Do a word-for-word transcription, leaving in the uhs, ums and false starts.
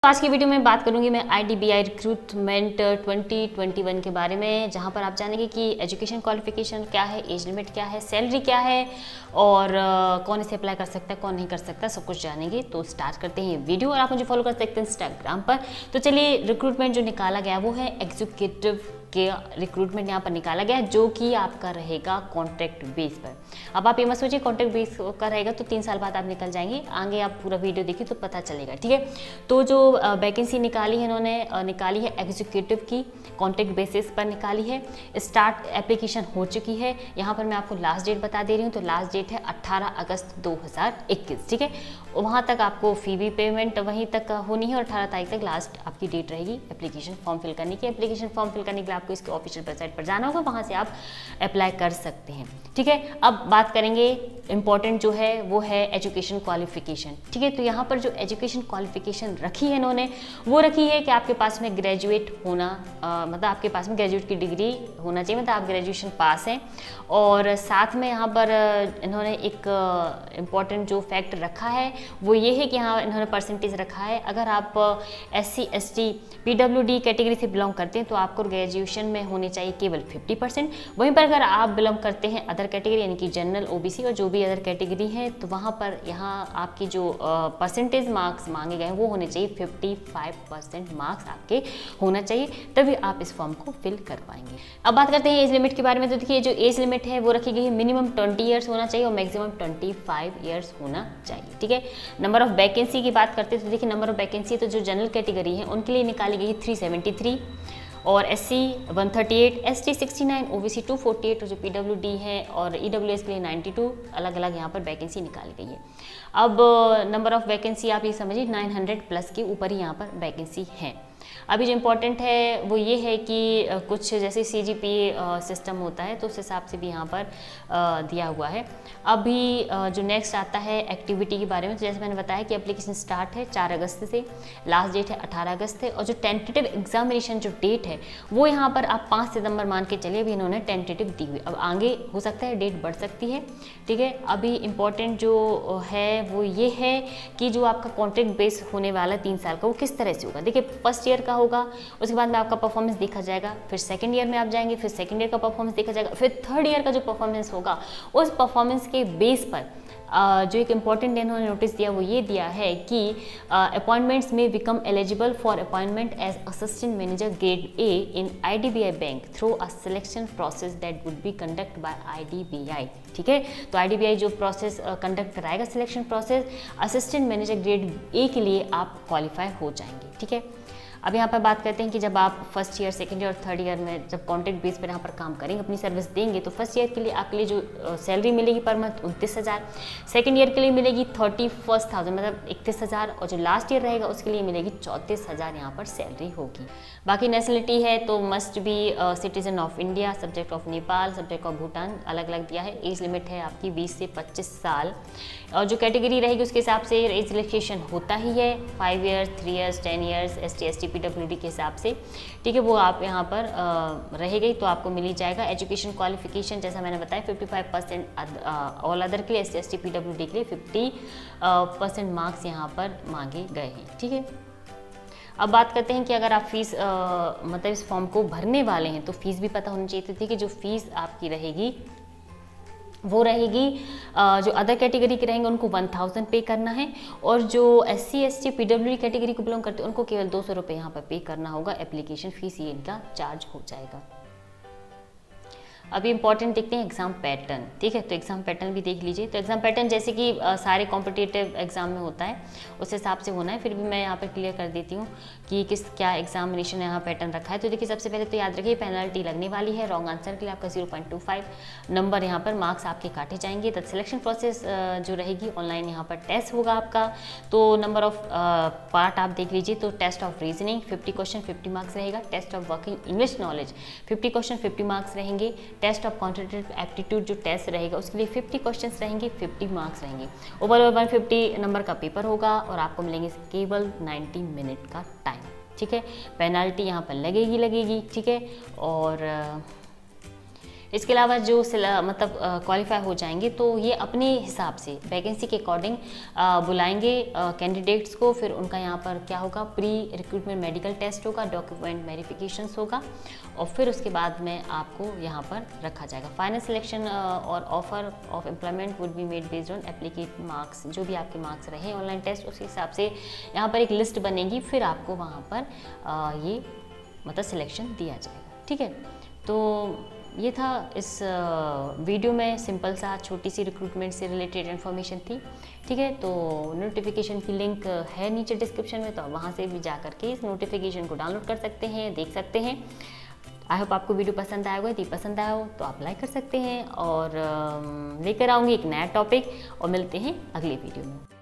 आज की वीडियो में बात करूंगी मैं I D B I recruitment twenty twenty one के बारे में, जहां पर आप जानेंगे कि एजुकेशन क्वालिफिकेशन क्या है, एज लिमिट क्या है, सैलरी क्या है और uh, कौन इसे अप्लाई कर सकता है, कौन नहीं कर सकता, सब कुछ जानेंगे। तो स्टार्ट करते हैं ये वीडियो और आप मुझे फॉलो कर सकते हैं इंस्टाग्राम पर। तो चलिए, रिक्रूटमेंट जो निकाला गया वो है एग्जीक्यूटिव के रिक्रूटमेंट यहाँ पर निकाला गया है, जो कि आपका रहेगा कॉन्ट्रैक्ट बेस पर। अब आप ये मत सोचिए कॉन्ट्रैक्ट बेस का रहेगा तो तीन साल बाद आप निकल जाएंगे, आगे आप पूरा वीडियो देखिए तो पता चलेगा, ठीक है। तो जो वैकेंसी निकाली है इन्होंने निकाली है एग्जीक्यूटिव की, कॉन्ट्रैक्ट बेसिस पर निकाली है। स्टार्ट एप्लीकेशन हो चुकी है। यहाँ पर मैं आपको लास्ट डेट बता दे रही हूँ, तो लास्ट डेट है अट्ठारह अगस्त दो हज़ार इक्कीस, ठीक है। वहाँ तक आपको फी भी पेमेंट वहीं तक होनी है और अठारह तारीख तक लास्ट आपकी डेट रहेगी एप्लीकेशन फॉर्म फिल करने की। एप्लीकेशन फॉर्म फिल करने के लिए आपको इसके ऑफिशियल वेबसाइट पर जाना होगा, वहाँ से आप अप्लाई कर सकते हैं, ठीक है। अब बात करेंगे इंपॉर्टेंट जो है वो है एजुकेशन क्वालिफिकेशन, ठीक है। तो यहाँ पर जो एजुकेशन क्वालिफिकेशन रखी है इन्होंने वो रखी है कि आपके पास में ग्रेजुएट होना, आ, मतलब आपके पास में ग्रेजुएट की डिग्री होना चाहिए, मतलब आप ग्रेजुएशन पास हैं। और साथ में यहाँ पर इन्होंने एक इम्पॉर्टेंट जो फैक्ट रखा है वो ये है कि यहाँ इन्होंने परसेंटेज रखा है। अगर आप S C S T P W D category से बिलोंग करते हैं तो आपको ग्रेजुएशन में होने चाहिए केवल फिफ्टी परसेंट। वहीं पर अगर आप बिलोंग करते हैं अदर कैटेगरी यानी कि जनरल, ओ बी सी और जो भी अदर कैटेगरी है, तो वहाँ पर यहाँ आपकी जो परसेंटेज मार्क्स मांगे गए हैं वो होने चाहिए फिफ्टी फाइव परसेंट मार्क्स आपके होना चाहिए, तभी आप इस फॉर्म को फिल कर पाएंगे। अब बात करते हैं एज लिमिट के बारे में। तो देखिए, जो एज लिमिट है वो रखी गई है, मिनिमम ट्वेंटी ईयर्स होना चाहिए और मैक्सिमम ट्वेंटी फाइव ईयर्स होना चाहिए, ठीक है। नंबर ऑफ वैकेंसी की बात करते हैं तो देखिए, नंबर ऑफ वैकेंसी तो जो जनरल कैटेगरी है उनके लिए निकाली गई है थ्री सेवेंटी थ्री और S C one thirty eight, S T sixty nine, O B C two forty eight और जो पी डब्ल्यू डी है और ई डब्ल्यू एस के लिए नाइन्टी टू, अलग अलग यहाँ पर वैकेंसी निकाली गई है। अब नंबर ऑफ वैकेंसी आप ये समझिए नाइन हंड्रेड प्लस के ऊपर ही यहाँ पर वैकेंसी है। अभी जो इम्पोर्टेंट है वो ये है कि कुछ जैसे सी जी पी ए सिस्टम होता है तो उस हिसाब से भी यहाँ पर दिया हुआ है। अभी जो नेक्स्ट आता है एक्टिविटी के बारे में, तो जैसे मैंने बताया कि एप्लीकेशन स्टार्ट है चार अगस्त से, लास्ट डेट है अठारह अगस्त है और जो टेंटेटिव एग्जामिनेशन जो डेट है वो यहाँ पर आप पाँच सितंबर मान के चलिए, अभी इन्होंने टेंटेटिव दी हुई। अब आगे हो सकता है डेट बढ़ सकती है, ठीक है। अभी इम्पॉर्टेंट जो है वो ये है कि जो आपका कॉन्ट्रैक्ट बेस होने वाला तीन साल का वो किस तरह से होगा। देखिए, फर्स्ट ईयर का होगा, उसके बाद में आपका परफॉर्मेंस देखा जाएगा, फिर सेकंड ईयर में आप जाएंगे, फिर सेकंड ईयर का परफॉर्मेंस देखा जाएगा, फिर थर्ड ईयर का जो परफॉर्मेंस होगा उस परफॉर्मेंस के बेस पर जो एक इम्पॉर्टेंट इन्होंने नोटिस दिया वो ये दिया है कि अपॉइंटमेंट्स में become eligible for appointment as assistant manager grade A in I D B I bank through a selection process that would be conduct by I D B I, ठीक है। तो आई डी बी आई जो process conduct कराएगा selection process, assistant manager grade A के लिए आप qualify हो जाएंगे, ठीक है। अब यहाँ पर बात करते हैं कि जब आप फर्स्ट ईयर, सेकंड ईयर और थर्ड ईयर में जब कॉन्ट्रैक्ट बेस पर यहाँ पर काम करेंगे, अपनी सर्विस देंगे, तो फर्स्ट ईयर के लिए आपके लिए जो सैलरी मिलेगी पर मंथ उनतीस हज़ार, सेकेंड ईयर के लिए मिलेगी थर्टी फर्स्ट थाउजेंड मतलब इकतीस हज़ार और जो लास्ट ईयर रहेगा उसके लिए मिलेगी चौंतीस हज़ार यहाँ पर सैलरी होगी। बाकी नेशनलिटी है तो must be citizen of India, subject of Nepal, subject of Bhutan, अलग अलग दिया है। एज लिमिट है आपकी बीस से पच्चीस साल और जो कैटेगरी रहेगी उसके हिसाब से एज रिलैक्सेशन होता ही है, five years, three years, ten years, S T S T P W D के हिसाब से, ठीक है। वो आप यहाँ पर आ, रहेगी तो आपको मिल ही जाएगा। एजुकेशन क्वालिफिकेशन जैसा मैंने बताया fifty five percent all other के लिए, S T S T P W D के लिए फिफ्टी परसेंट मार्क्स यहाँ पर मांगे गए हैं, ठीक है। अब बात करते हैं कि अगर आप फीस आ, मतलब इस फॉर्म को भरने वाले हैं तो फीस भी पता होनी चाहिए थी कि जो फीस आपकी रहेगी वो रहेगी, जो अदर कैटेगरी के रहेंगे उनको वन थाउजेंड पे करना है और जो S C S T P W D category को बिलोंग करते हैं उनको केवल दो सौ रुपये यहाँ पर पे करना होगा। एप्लीकेशन फीस ये इनका चार्ज हो जाएगा। अभी इंपॉर्टेंट देखते हैं एग्जाम पैटर्न, ठीक है। तो एग्जाम पैटर्न भी देख लीजिए। तो एग्जाम पैटर्न जैसे कि आ, सारे कॉम्पिटिटिव एग्जाम में होता है उस हिसाब से होना है, फिर भी मैं यहाँ पर क्लियर कर देती हूँ कि किस क्या एग्जामिनेशन यहाँ पैटर्न रखा है। तो देखिए, सबसे पहले तो याद रखिए पेनल्टी लगने वाली है, रॉन्ग आंसर के लिए आपका zero point two five number यहाँ पर मार्क्स आपके काटे जाएंगे। तो सिलेक्शन प्रोसेस जो रहेगी ऑनलाइन यहाँ पर टेस्ट होगा आपका। तो नंबर ऑफ पार्ट आप देख लीजिए। तो test of reasoning fifty question fifty marks रहेगा, test of working English knowledge fifty question fifty marks रहेंगे, टेस्ट ऑफ क्वांटिटेटिव एप्टीट्यूड जो टेस्ट रहेगा उसके लिए फिफ्टी क्वेश्चंस रहेंगे, फिफ्टी मार्क्स रहेंगे। ओवरऑल वन फिफ्टी नंबर का पेपर होगा और आपको मिलेंगे केवल नाइन्टी मिनट का टाइम, ठीक है। पेनल्टी यहाँ पर लगेगी लगेगी ठीक है। और इसके अलावा जो मतलब क्वालिफाई हो जाएंगे तो ये अपने हिसाब से वैकेंसी के अकॉर्डिंग बुलाएंगे कैंडिडेट्स को। फिर उनका यहाँ पर क्या होगा, प्री रिक्रूटमेंट मेडिकल टेस्ट होगा, डॉक्यूमेंट वेरिफिकेशंस होगा और फिर उसके बाद में आपको यहाँ पर रखा जाएगा। फाइनल सिलेक्शन और offer of employment would be made based on aggregate marks, जो भी आपके मार्क्स रहे ऑनलाइन टेस्ट उस हिसाब से यहाँ पर एक लिस्ट बनेगी, फिर आपको वहाँ पर आ, ये मतलब सिलेक्शन दिया जाएगा। ठीक है, तो ये था इस वीडियो में सिंपल सा छोटी सी रिक्रूटमेंट से रिलेटेड इन्फॉर्मेशन थी। ठीक है, तो नोटिफिकेशन की लिंक है नीचे डिस्क्रिप्शन में, तो आप वहाँ से भी जा करके इस नोटिफिकेशन को डाउनलोड कर सकते हैं, देख सकते हैं। आई होप आपको वीडियो पसंद आया होगा। यदि पसंद आया हो तो आप लाइक कर सकते हैं और लेकर आऊँगी एक नया टॉपिक और मिलते हैं अगले वीडियो में।